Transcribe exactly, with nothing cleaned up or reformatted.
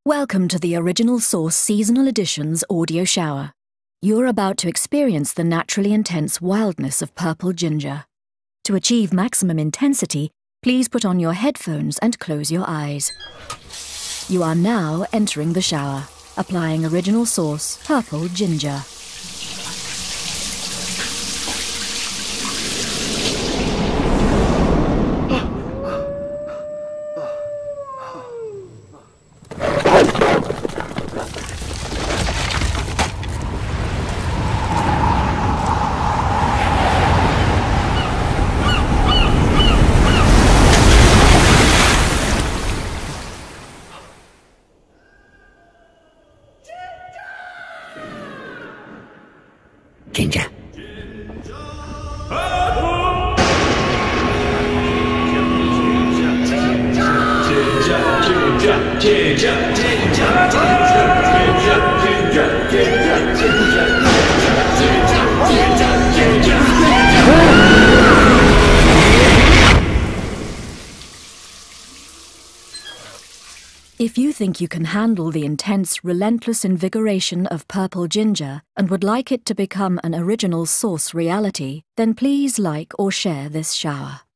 Welcome to the Original Source Seasonal Editions audio shower. You're about to experience the naturally intense wildness of purple ginger. To achieve maximum intensity, please put on your headphones and close your eyes. You are now entering the shower, applying Original Source Purple Ginger. Ginger. If you think you can handle the intense, relentless invigoration of purple ginger and would like it to become an Original Source reality, then please like or share this shower.